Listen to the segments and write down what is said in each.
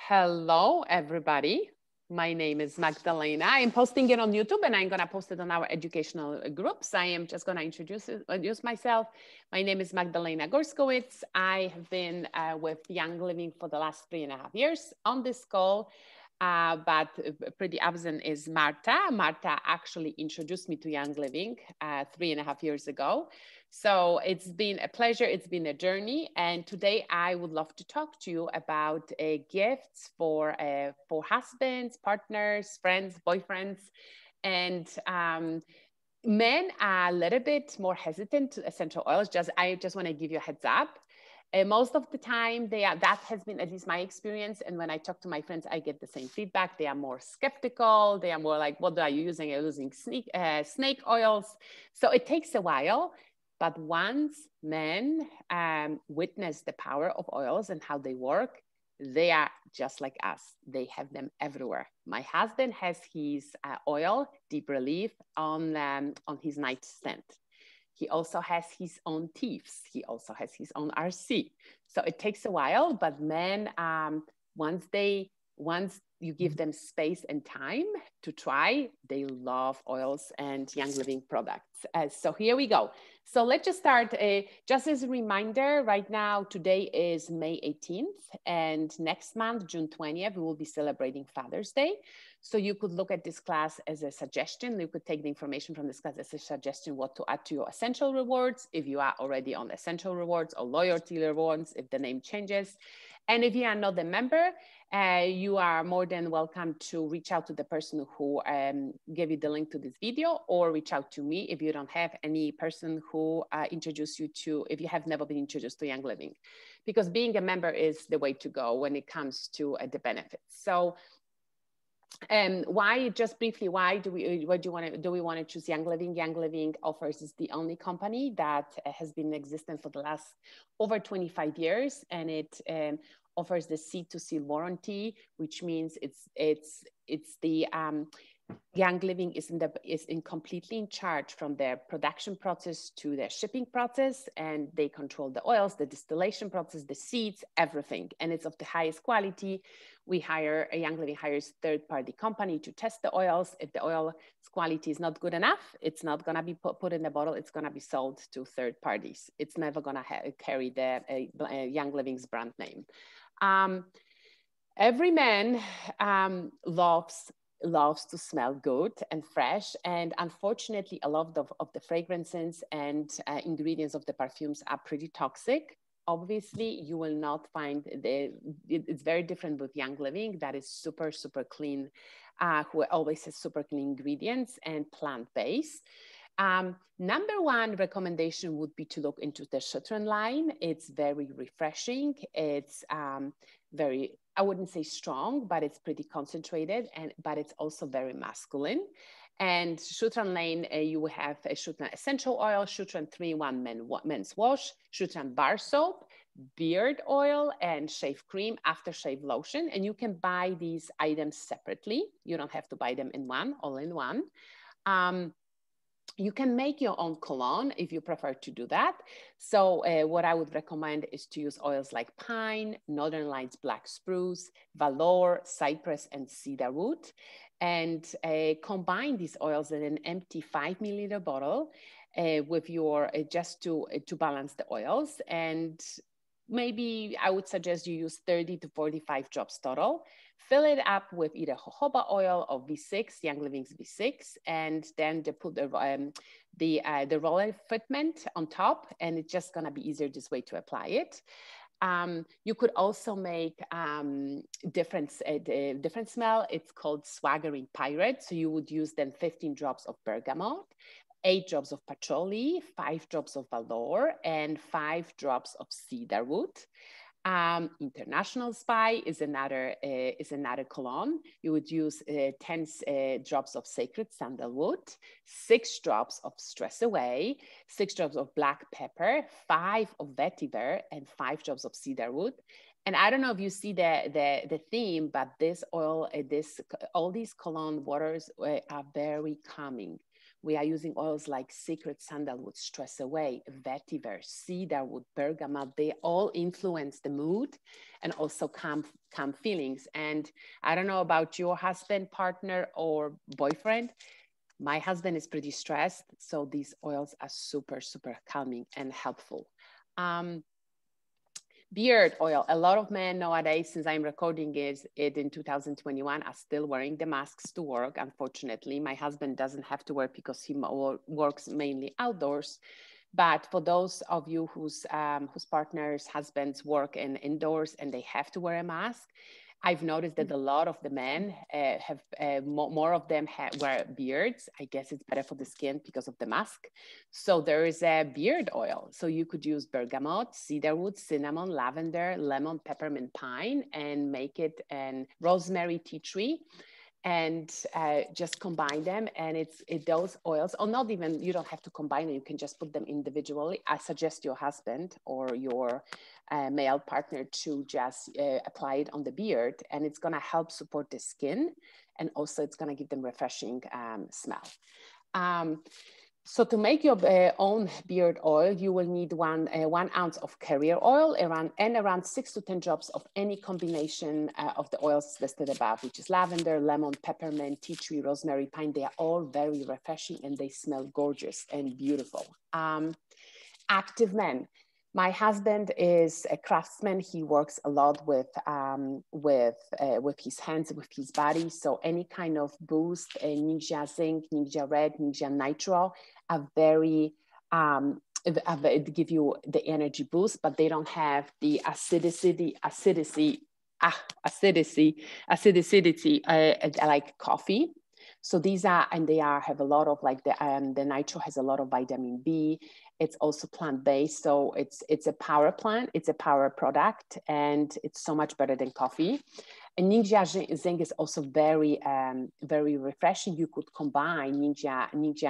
Hello, everybody. My name is Magdalena. I'm posting it on YouTube and I'm going to post it on our educational groups. I am just going to introduce myself. My name is Magdalena Gorskowicz. I have been with Young Living for the last 3.5 years on this call. But pretty absent is Marta. Marta actually introduced me to Young Living 3.5 years ago. So it's been a pleasure. It's been a journey. And today I would love to talk to you about gifts for husbands, partners, friends, boyfriends. And men are a little bit more hesitant to essential oils. I just want to give you a heads up. Most of the time, that has been at least my experience. And when I talk to my friends, I get the same feedback. They are more skeptical. They are more like, what are you using? Are you using snake oils? So it takes a while. But once men witness the power of oils and how they work, they are just like us. They have them everywhere. My husband has his oil, deep relief, on his nightstand. He also has his own thieves. He also has his own RC. So it takes a while, but men, once you give them space and time to try, they love oils and Young Living products. So here we go. So let's just start. Just as a reminder, right now, today is May 18th, and next month, June 20th, we will be celebrating Father's Day. So you could look at this class as a suggestion. You could take the information from this class as a suggestion what to add to your essential rewards, if you are already on essential rewards or loyalty rewards, if the name changes. And if you are not a member, you are more than welcome to reach out to the person who gave you the link to this video, or reach out to me if you don't have any person who introduced you to, if you have never been introduced to Young Living, because being a member is the way to go when it comes to the benefits. So why, just briefly, why do we want to choose Young Living? Young Living offers is the only company that has been in existence for the last over 25 years, and it offers the C2C warranty, which means it's the Young Living is completely in charge from their production process to their shipping process, and they control the oils, the distillation process, the seeds, everything, and it's of the highest quality. Young Living hires third-party company to test the oils. If the oil's quality is not good enough, it's not going to be put in the bottle. It's going to be sold to third parties. It's never going to carry the Young Living's brand name. Every man loves to smell good and fresh, and unfortunately a lot of the fragrances and ingredients of the perfumes are pretty toxic. Obviously you will not find it's very different with Young Living, that is super clean, who always has super clean ingredients and plant-based. Number one recommendation would be to look into the Shutran line. It's very refreshing. It's very, I wouldn't say strong, but it's pretty concentrated, but it's also very masculine. And Shutran Lane, you will have a Shutran essential oil, Shutran 3-in-1 men's wash, Shutran bar soap, beard oil, and shave cream, aftershave lotion. And you can buy these items separately. You don't have to buy them all in one. You can make your own cologne if you prefer to do that. So what I would recommend is to use oils like pine, Northern Lights black spruce, valor, cypress, and cedarwood, and combine these oils in an empty 5 milliliter bottle with your just to balance the oils. And maybe I would suggest you use 30 to 45 drops total. Fill it up with either jojoba oil or V6, Young Living's V6, and then they put the roller fitment on top, and it's just gonna be easier this way to apply it. You could also make different smell. It's called Swaggering Pirate. So you would use then 15 drops of bergamot, 8 drops of patchouli, 5 drops of valor, and 5 drops of cedarwood. International Spy is another cologne. You would use 10 drops of Sacred Sandalwood, 6 drops of Stress Away, 6 drops of black pepper, 5 of vetiver, and 5 drops of cedarwood. And I don't know if you see the theme, but this oil, all these cologne waters are very calming. We are using oils like Secret Sandalwood, Stress Away, Vetiver, Cedarwood, Bergamot. They all influence the mood and also calm feelings. And I don't know about your husband, partner, or boyfriend. My husband is pretty stressed, so these oils are super, super calming and helpful. Beard oil. A lot of men nowadays, since I'm recording it in 2021, are still wearing the masks to work. Unfortunately, my husband doesn't have to work because he works mainly outdoors. But for those of you whose partners, husbands work indoors and they have to wear a mask, I've noticed that a lot of the men have more of them wear beards. I guess it's better for the skin because of the mask. So there is a beard oil. So you could use bergamot, cedarwood, cinnamon, lavender, lemon, peppermint, pine, and make it and rosemary, tea tree. And just combine them, and those oils, or not even, you don't have to combine them, you can just put them individually. I suggest your husband or your male partner to just apply it on the beard, and it's going to help support the skin, and also it's going to give them refreshing smell. So to make your own beard oil, you will need 1 ounce of carrier oil around 6 to 10 drops of any combination of the oils listed above, which is lavender, lemon, peppermint, tea tree, rosemary, pine. They are all very refreshing and they smell gorgeous and beautiful. Active men. My husband is a craftsman. He works a lot with his hands, with his body. So any kind of boost, Ninja Zinc, Ninja Red, Ninja Nitro are very, give you the energy boost, but they don't have the acidity like coffee. So these are, and they have a lot of like the nitro has a lot of vitamin B. It's also plant-based, so it's a power plant, it's a power product, and it's so much better than coffee. And Ninja Zinc is also very, very refreshing. You could combine Ninja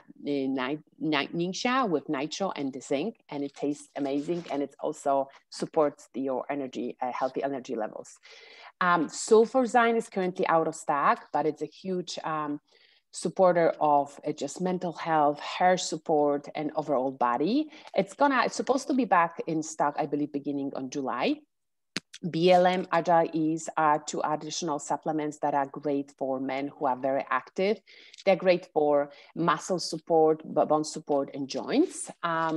with nitro and the zinc, and it tastes amazing, and it also supports your energy, healthy energy levels. Sulfurzyme is currently out of stock, but it's a huge supporter of just mental health, hair support, and overall body. It's supposed to be back in stock, I believe, beginning on July. BLM, Agile Ease are 2 additional supplements that are great for men who are very active. They're great for muscle support, bone support, and joints.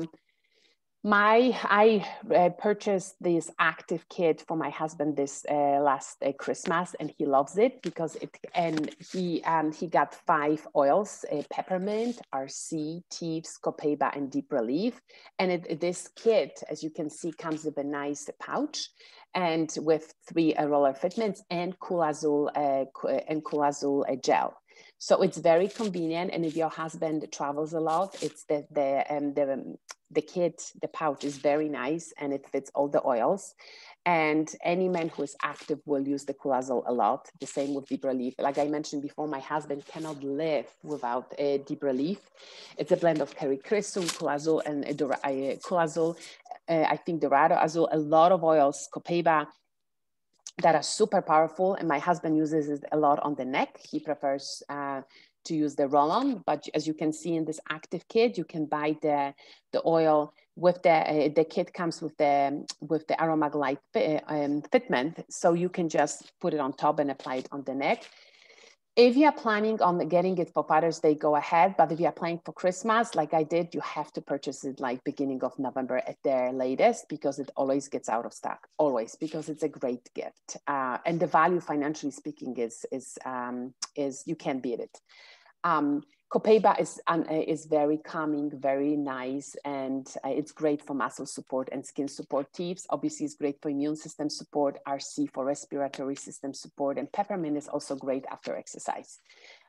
I purchased this active kit for my husband this last Christmas, and he loves it because he got 5 oils: peppermint, RC, Thieves, Copaiba, and Deep Relief. And this kit, as you can see, comes with a nice pouch and with 3 roller fitments and Cool Azul gel. So it's very convenient, and if your husband travels a lot, it's the kit, the pouch is very nice, and it fits all the oils. And any man who is active will use the Cool Azul a lot. The same with Deep Relief. Like I mentioned before, my husband cannot live without Deep Relief. It's a blend of Kerry Crystal, Cool Azul, and Cool Azul. I think Dorado Azul, a lot of oils, Copaiba, that are super powerful. And my husband uses it a lot on the neck. He prefers to use the roll-on, but as you can see in this active kit, you can buy the oil with the kit comes with the Aromaglide fitment, so you can just put it on top and apply it on the neck. If you are planning on getting it for Father's Day, go ahead. But if you are planning for Christmas, like I did, you have to purchase it like beginning of November at the latest, because it always gets out of stock, always, because it's a great gift. And the value, financially speaking, is you can't beat it. Copaiba is very calming, very nice, and it's great for muscle support and skin support. Thieves obviously is great for immune system support, RC for respiratory system support, and peppermint is also great after exercise.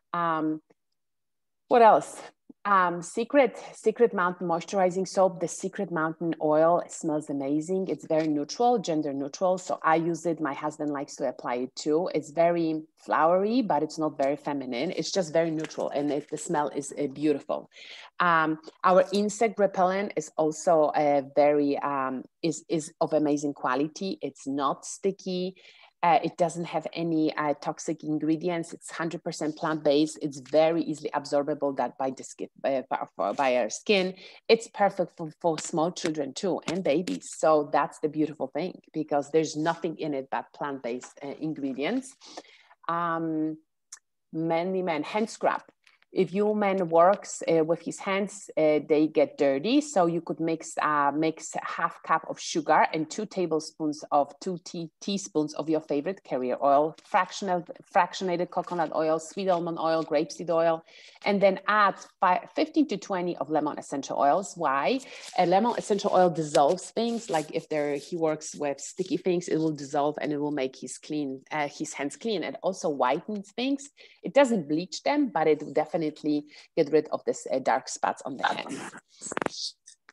What else? Secret Mountain moisturizing soap. The Secret Mountain oil smells amazing. It's very neutral, gender neutral. So I use it. My husband likes to apply it too. It's very flowery, but it's not very feminine. It's just very neutral, and the smell is beautiful. Our insect repellent is also is of amazing quality. It's not sticky. It doesn't have any toxic ingredients. It's 100% plant-based. It's very easily absorbable that by the skin, by our skin. It's perfect for small children too and babies. So that's the beautiful thing, because there's nothing in it but plant-based ingredients. Hand scrub. If your man works with his hands, they get dirty. So you could mix half cup of sugar and 2 tablespoons of 2 teaspoons of your favorite carrier oil, fractionated coconut oil, sweet almond oil, grapeseed oil, and then add 15 to 20 of lemon essential oils. Why? Lemon essential oil dissolves things. Like if he works with sticky things, it will dissolve and it will make his hands clean. It also whitens things. It doesn't bleach them, but it will definitely get rid of this dark spots on the hands.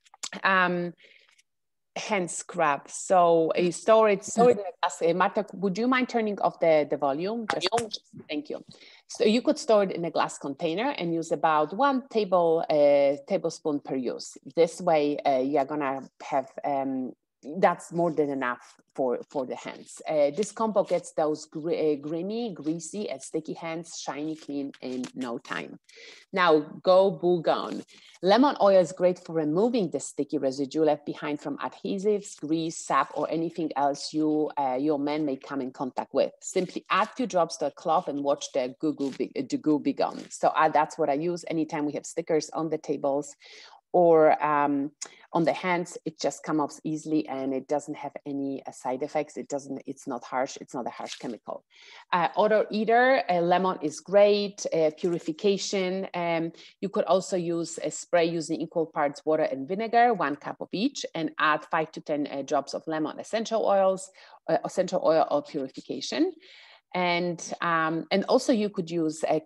Hand scrub. So you store it in a glass. Marta, would you mind turning off the volume? Thank you. So you could store it in a glass container and use about 1 tablespoon per use. This way, you're gonna have that's more than enough for the hands. This combo gets those grimy, greasy, and sticky hands shiny clean in no time. Now go Bougon. Lemon oil is great for removing the sticky residue left behind from adhesives, grease, sap, or anything else your man may come in contact with. Simply add 2 drops to a cloth and watch the goo be gone. So that's what I use anytime we have stickers on the tables or on the hands. It just comes off easily and it doesn't have any side effects. It's not harsh. It's not a harsh chemical. Odor eater, lemon is great. Purification. You could also use a spray using equal parts water and vinegar, 1 cup of each, and add 5 to 10 drops of lemon essential oil or purification. And also you could use a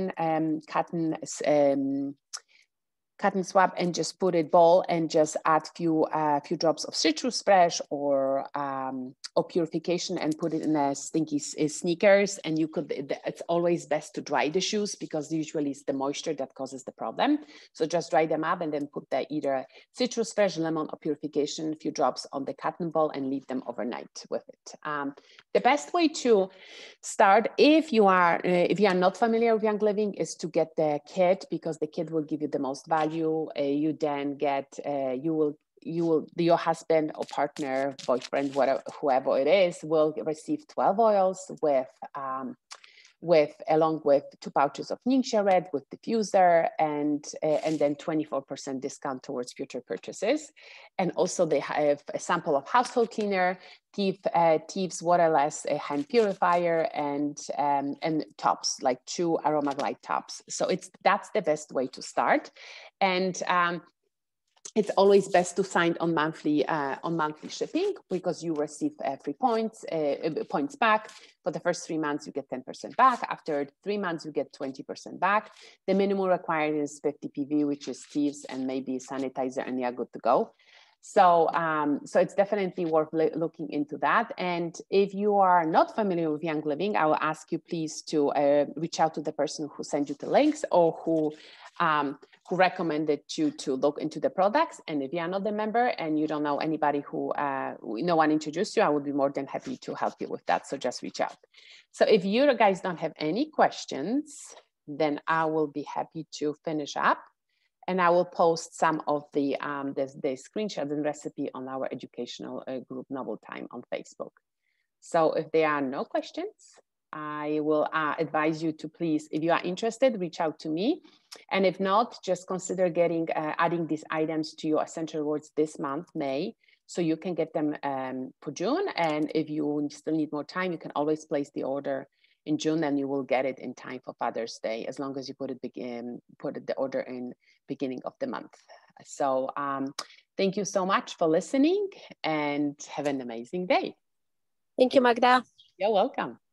cotton swab and just put it bowl and just add few drops of citrus fresh or purification and put it in a stinky sneakers. And it's always best to dry the shoes because usually it's the moisture that causes the problem. So just dry them up and then put either citrus fresh, lemon, or purification, a few drops on the cotton ball and leave them overnight with it. The best way to start, if you are not familiar with Young Living, is to get the kit, because the kit will give you the most value. You then get your husband or partner, boyfriend, whoever it is, will receive 12 oils along with 2 pouches of Ningxia Red with diffuser and then 24% discount towards future purchases. And also they have a sample of household cleaner, Thieves waterless hand purifier, and tops, like 2 aroma glide tops. So that's the best way to start. And it's always best to sign on monthly shipping, because you receive 3 points back. For the first 3 months, you get 10% back. After 3 months, you get 20% back. The minimum required is 50 PV, which is Thieves and maybe sanitizer, and you're good to go. So, so it's definitely worth looking into that. And if you are not familiar with Young Living, I will ask you please to reach out to the person who sent you the links or who recommended you to look into the products. And if you are not a member and you don't know anybody no one introduced you, I would be more than happy to help you with that. So just reach out. So if you guys don't have any questions, then I will be happy to finish up. And I will post some of the screenshots and recipe on our educational group Novel Time on Facebook. So if there are no questions, I will advise you to please, if you are interested, reach out to me. And if not, just consider adding these items to your Essential Rewards this month, May, so you can get them for June. And if you still need more time, you can always place the order in June, and you will get it in time for Father's Day, as long as you put the order in beginning of the month. So thank you so much for listening, and have an amazing day. Thank you, Magda. You're welcome.